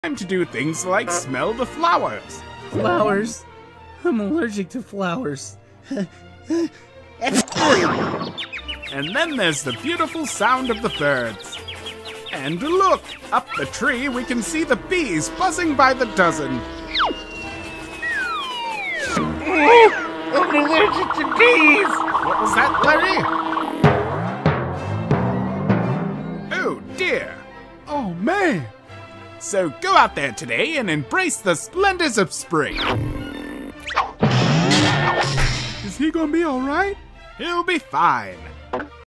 Time to do things like smell the flowers. Flowers? I'm allergic to flowers. And then there's the beautiful sound of the birds. And look! Up the tree we can see the bees buzzing by the dozen. I'm allergic to bees! What was that, Larry? Oh dear! Oh man! So go out there today and embrace the splendors of spring. Is he gonna be alright? He'll be fine.